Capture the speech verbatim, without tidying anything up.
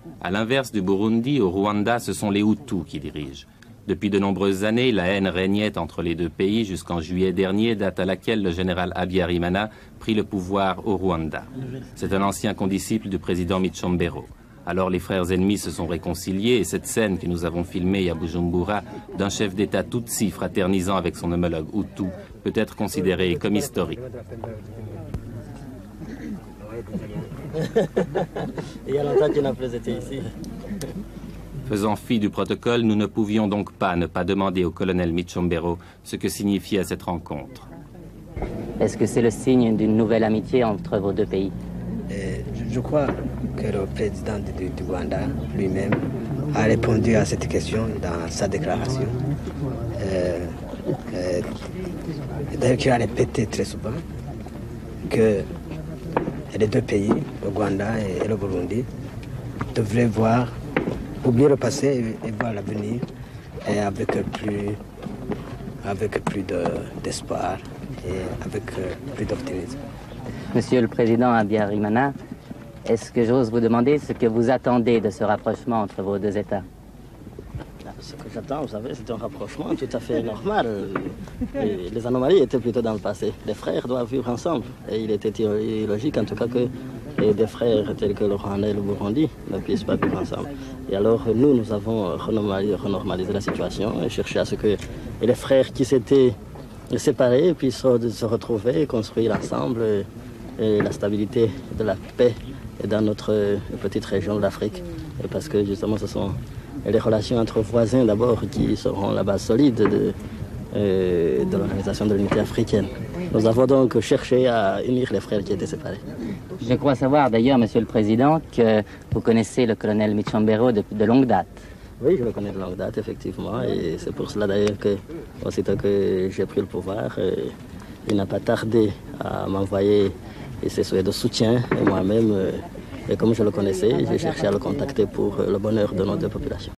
À l'inverse du Burundi, au Rwanda, ce sont les Hutus qui dirigent. Depuis de nombreuses années, la haine régnait entre les deux pays jusqu'en juillet dernier, date à laquelle le général Habyarimana prit le pouvoir au Rwanda. C'est un ancien condisciple du président Micombero. Alors les frères ennemis se sont réconciliés et cette scène que nous avons filmée à Bujumbura d'un chef d'État Tutsi fraternisant avec son homologue Hutu peut être considérée comme historique. Il y a longtemps qu'il n'a plus été ici. Faisant fi du protocole, nous ne pouvions donc pas ne pas demander au colonel Micombero ce que signifiait cette rencontre. Est-ce que c'est le signe d'une nouvelle amitié entre vos deux pays? Et je crois que le président du, du Rwanda lui-même a répondu à cette question dans sa déclaration. Euh, euh, D'ailleurs, qu'il a répété très souvent que les deux pays, le Rwanda et le Burundi, devraient voir, oublier le passé et, et voir l'avenir et avec plus, avec plus d'espoir de, et avec plus d'optimisme. Monsieur le Président Habyarimana, est-ce que j'ose vous demander ce que vous attendez de ce rapprochement entre vos deux États? Ce que j'attends, vous savez, c'est un rapprochement tout à fait normal. Et les anomalies étaient plutôt dans le passé. Les frères doivent vivre ensemble. Et il était illogique, en tout cas, que des frères tels que le Rwanda et le Burundi ne puissent pas vivre ensemble. Et alors, nous, nous avons renormalisé la situation et cherché à ce que les frères qui s'étaient séparés puissent se retrouver et construire ensemble et la stabilité de la paix dans notre petite région de l'Afrique. Parce que justement, ce sont les relations entre voisins d'abord qui seront la base solide de, euh, de l'Organisation de l'Unité africaine. Nous avons donc cherché à unir les frères qui étaient séparés. Je crois savoir d'ailleurs, Monsieur le Président, que vous connaissez le colonel Micombero de, de longue date. Oui, je le connais de longue date, effectivement, et c'est pour cela d'ailleurs que, aussitôt que j'ai pris le pouvoir, euh, il n'a pas tardé à m'envoyer ses souhaits de soutien, et moi-même, euh, et comme je le connaissais, j'ai cherché à le contacter pour le bonheur de nos deux populations.